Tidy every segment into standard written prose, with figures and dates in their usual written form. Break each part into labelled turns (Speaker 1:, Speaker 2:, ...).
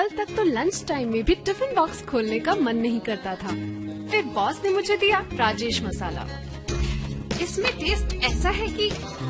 Speaker 1: कल तक तो लंच टाइम में भी टिफिन बॉक्स खोलने का मन नहीं करता था। फिर बॉस ने मुझे दिया राजेश मसाला। इसमें टेस्ट ऐसा है कि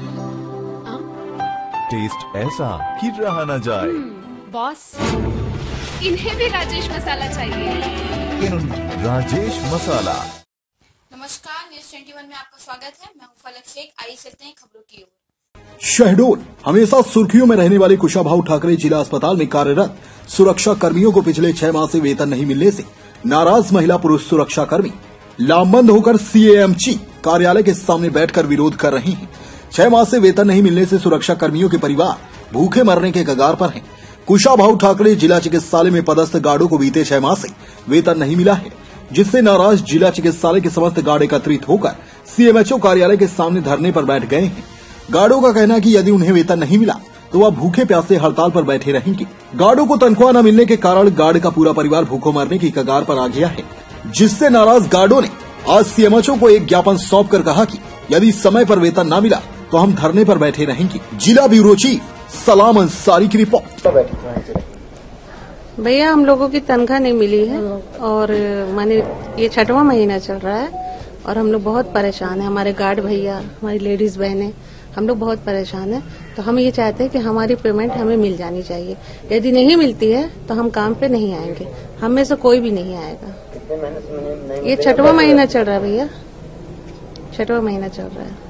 Speaker 2: टेस्ट ऐसा कि रहा न जाए।
Speaker 1: बॉस, इन्हें भी राजेश मसाला चाहिए।
Speaker 2: राजेश मसाला।
Speaker 3: नमस्कार, न्यूज 21 में आपका स्वागत है। मैं हूं फलक शेख। आइए चलते हैं खबरों की ओर।
Speaker 4: शहडोल हमेशा सुर्खियों में रहने वाले कुशाभाऊ ठाकरे जिला अस्पताल में कार्यरत सुरक्षा कर्मियों को पिछले 6 माह से वेतन नहीं मिलने से नाराज महिला पुरुष सुरक्षा कर्मी लामबंद होकर सीएमची कार्यालय के सामने बैठकर विरोध कर रही हैं। 6 माह से वेतन नहीं मिलने से सुरक्षा कर्मियों के परिवार भूखे मरने के कगार पर हैं। कुशाभाऊ ठाकरे जिला चिकित्सालय में पदस्थ गार्डों को बीते 6 माह से वेतन नहीं मिला है, जिससे नाराज जिला चिकित्सालय के समस्त गार्ड एकत्रित होकर सीएमएचओ कार्यालय के सामने धरने पर बैठ गए हैं। गार्डों का कहना है कि यदि उन्हें वेतन नहीं मिला तो वह भूखे प्यासे हड़ताल पर बैठे रहेंगे। गार्डों को तनख्वाह न मिलने के कारण गार्ड का पूरा परिवार भूखों मरने की कगार पर आ गया है, जिससे नाराज गार्डों ने आज सीएमएचओ को एक ज्ञापन सौंप कर कहा कि यदि समय पर वेतन न मिला तो हम धरने पर बैठे रहेंगे। जिला ब्यूरो चीफ सलाम अंसारी की रिपोर्ट।
Speaker 5: भैया, हम लोगों की तनख्वाह नहीं मिली है और माने ये 6वां महीना चल रहा है और हम लोग बहुत परेशान हैं। हमारे गार्ड भैया, हमारी लेडीज बहनें, हम लोग बहुत परेशान हैं। तो हम ये चाहते हैं कि हमारी पेमेंट हमें मिल जानी चाहिए। यदि नहीं मिलती है तो हम काम पे नहीं आएंगे। हम में से कोई भी नहीं आएगा। ये 6वां महीना चल रहा है भैया, 6वां महीना चल रहा है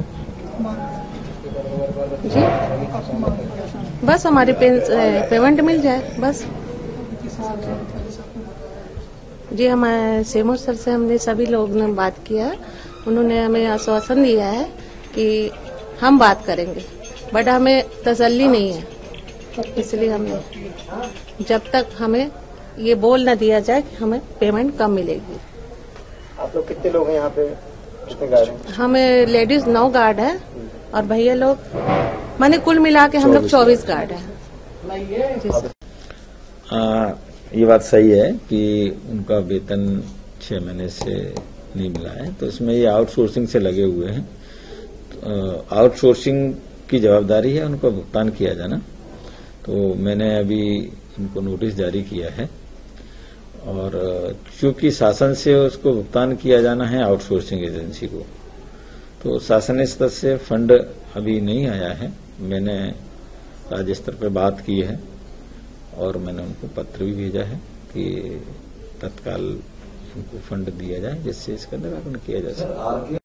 Speaker 5: जी। बस हमारी पेमेंट मिल जाए बस जी। हमारे सेमोर सर से हमने सभी लोग ने बात किया है। उन्होंने हमें आश्वासन दिया है कि हम बात करेंगे, बट हमें तसल्ली नहीं है। इसलिए हमने जब तक हमें ये बोल न दिया जाए कि हमें पेमेंट कम मिलेगी।
Speaker 6: आप लोग कितने लोग हैं यहाँ पे? कितने गार्ड हैं?
Speaker 5: हमें लेडीज 9 गार्ड है और भैया लोग माने कुल मिला के हम लोग 24 गार्ड है।
Speaker 7: ये बात सही है कि उनका वेतन 6 महीने से नहीं मिला है, तो इसमें ये आउटसोर्सिंग से लगे हुए हैं। आउटसोर्सिंग की जवाबदारी है उनको भुगतान किया जाना। तो मैंने अभी इनको नोटिस जारी किया है और चूंकि शासन से उसको भुगतान किया जाना है आउटसोर्सिंग एजेंसी को, तो शासन स्तर से फंड अभी नहीं आया है। मैंने राज्य स्तर पर बात की है और मैंने उनको पत्र भी भेजा है कि तत्काल इनको फंड दिया जाए जिससे इसका निराकरण किया जा सके।